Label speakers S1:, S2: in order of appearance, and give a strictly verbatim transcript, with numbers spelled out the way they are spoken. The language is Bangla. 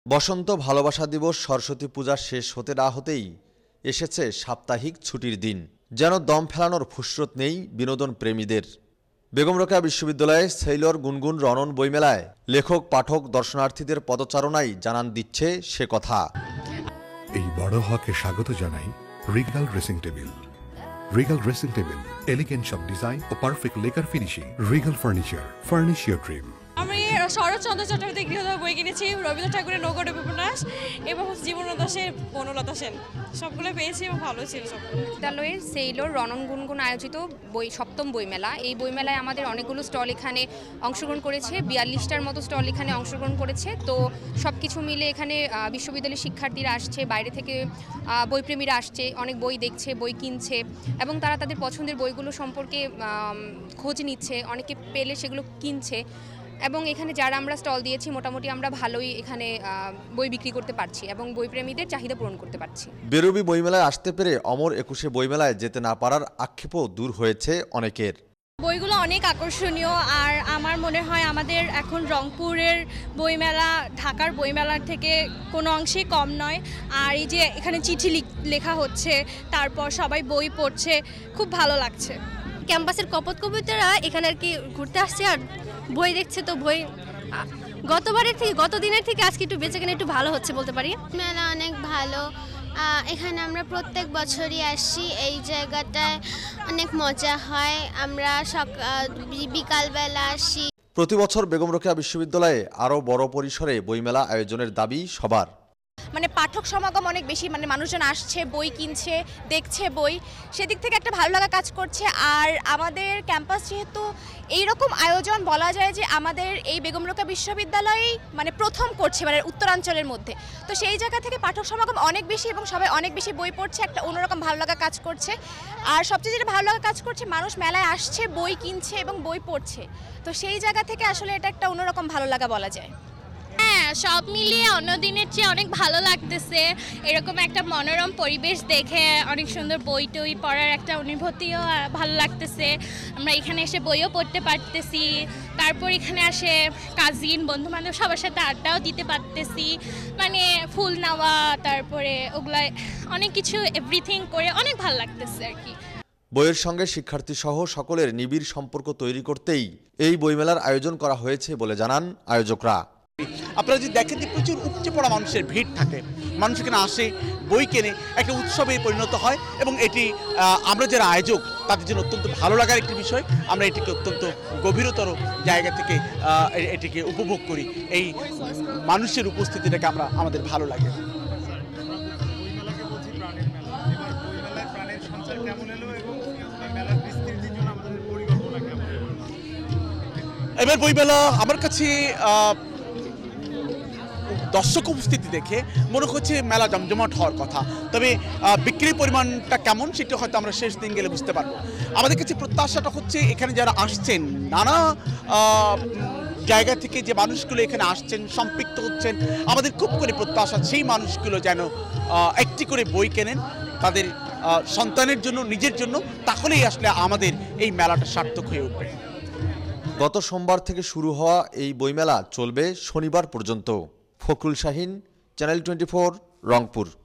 S1: বসন্ত ভালোবাসা দিবস সরস্বতী পূজা শেষ হতে না হতেই এসেছে সাপ্তাহিক ছুটির দিন। যেন দম ফেলানোর ফুসরত নেই বিনোদন প্রেমীদের। বেগম রোকেয়া বিশ্ববিদ্যালয়ে সেইলর গুনগুন রণন বইমেলায় লেখক পাঠক দর্শনার্থীদের পদচারণায় জানান দিচ্ছে সে কথা।
S2: এই বড় হকে স্বাগত জানাই regal dressing table. Regal dressing table, elegant সব ডিজাইন ও perfect lacquer finishing. Regal furniture, furnish your dream.
S3: আমি শরৎচন্দ্র চট্টোপাধ্যায় গৃহধর বই কিনেছি, রবীন্দ্রনাথ ঠাকুরের নৌকাডুবি উপন্যাস এবং জীবনানন্দ দাশের বনলতা সেন, সবগুলো পেয়েছি এবং ভালো ছিল সবগুলো।
S4: বিদ্যালয়ের সেইলর রণন গুনগুন আয়োজিত বই সপ্তম বইমেলা, এই বইমেলায় আমাদের অনেকগুলো স্টল এখানে অংশগ্রহণ করেছে, বিয়াল্লিশটার মতো স্টল এখানে অংশগ্রহণ করেছে। তো সব কিছু মিলে এখানে বিশ্ববিদ্যালয়ের শিক্ষার্থীরা আসছে, বাইরে থেকে বইপ্রেমীরা আসছে, অনেক বই দেখছে, বই কিনছে এবং তারা তাদের পছন্দের বইগুলো সম্পর্কে খোঁজ নিচ্ছে, অনেকে পেলে সেগুলো কিনছে। এবং এখানে যারা আমরা স্টল দিয়েছি মোটামুটি আমরা ভালোই এখানে বই বিক্রি করতে পারছি এবং বইপ্রেমীদের চাহিদা পূরণ করতে পারছি।
S1: বেরুবি বইমেলায় আসতে পেরে অমর একুশে বইমেলায় যেতে না পারার আক্ষেপও দূর হয়েছে অনেকের।
S3: বইগুলো অনেক আকর্ষণীয়, আর আমার মনে হয় আমাদের এখন রংপুরের বইমেলা ঢাকার বইমেলার থেকে কোনো অংশেই কম নয়। আর এই যে এখানে চিঠি লেখা হচ্ছে, তারপর সবাই বই পড়ছে, খুব ভালো লাগছে।
S5: ক্যাম্পাসের কপত কবিতারা এখানে আর কি ঘুরতে আসছে আর বই দেখছে। তো বই গতবারের থেকে গত দিনের থেকে আজকে একটু বেচাকেনা একটু ভালো হচ্ছে বলতে পারি।
S6: মেলা অনেক ভালো, এখানে আমরা প্রত্যেক বছরই আসি, এই জায়গাটায় অনেক মজা হয়। আমরা সকাল বিকালবেলা আসি।
S1: প্রতি বছর বেগম রোকেয়া বিশ্ববিদ্যালয়ে আরও বড় পরিসরে বইমেলা আয়োজনের দাবি সবার।
S7: মানে পাঠক সমাগম অনেক বেশি, মানে মানুষজন আসছে, বই কিনছে, দেখছে বই, সেদিক থেকে একটা ভালো লাগা কাজ করছে। আর আমাদের ক্যাম্পাস যেহেতু এইরকম আয়োজন বলা যায় যে আমাদের এই বেগম রোকেয়া বিশ্ববিদ্যালয়েই মানে প্রথম করছে, মানে উত্তরাঞ্চলের মধ্যে। তো সেই জায়গা থেকে পাঠক সমাগম অনেক বেশি এবং সবাই অনেক বেশি বই পড়ছে, একটা অন্যরকম ভালো লাগা কাজ করছে। আর সবচেয়ে যেটা ভালো লাগা কাজ করছে, মানুষ মেলায় আসছে, বই কিনছে এবং বই পড়ছে। তো সেই জায়গা থেকে আসলে এটা একটা অন্যরকম ভালো লাগা বলা যায়।
S3: হ্যাঁ, সব মিলিয়ে অন্য দিনের চেয়ে অনেক ভালো লাগতেছে। এরকম একটা মনোরম পরিবেশ দেখে অনেক সুন্দর বই টই পড়ার একটা অনুভূতিও ভালো লাগতেছে। আমরা এখানে এসে বইও পড়তে পারতেছি, তারপর এখানে আসে কাজিন বন্ধুবান্ধব সবার সাথে আড্ডাও দিতে পারতেছি, মানে ফুল নেওয়া, তারপরে ওগুলা অনেক কিছু এভরিথিং করে অনেক ভালো লাগতেছে আর কি।
S1: বইয়ের সঙ্গে শিক্ষার্থী সহ সকলের নিবিড় সম্পর্ক তৈরি করতেই এই বইমেলার আয়োজন করা হয়েছে বলে জানান আয়োজকরা।
S8: আপনারা যদি দেখেন যে প্রচুর উপচে পড়া মানুষের ভিড় থাকে, মানুষ এখানে আসে, বই কেনে, একটা উৎসবে পরিণত হয় এবং এটি আমরা যারা আয়োজক তাদের জন্য অত্যন্ত ভালো লাগার একটি বিষয়। আমরা এটিকে অত্যন্ত গভীরতর জায়গা থেকে এটিকে উপভোগ করি। এই মানুষের উপস্থিতিটাকে আমরা আমাদের ভালো লাগে। এবার বইমেলা আমার কাছে দর্শক উপস্থিতি দেখে মনে হচ্ছে মেলা জমজমাট হওয়ার কথা, তবে বিক্রির পরিমাণটা কেমন সেটা হয়তো আমরা শেষ দিন গেলে বুঝতে পারবো। আমাদের কাছে প্রত্যাশাটা হচ্ছে এখানে যারা আসছেন, নানা জায়গা থেকে যে মানুষগুলো এখানে আসছেন, সম্পৃক্ত হচ্ছেন, আমাদের খুব করে প্রত্যাশা সেই মানুষগুলো যেন একটি করে বই কেনেন তাদের সন্তানের জন্য, নিজের জন্য, তাহলেই আসলে আমাদের এই মেলাটা সার্থক হয়ে উঠবে।
S1: গত সোমবার থেকে শুরু হওয়া এই বইমেলা চলবে শনিবার পর্যন্ত। Fakhrul Shahin, channel twenty four, Rangpur.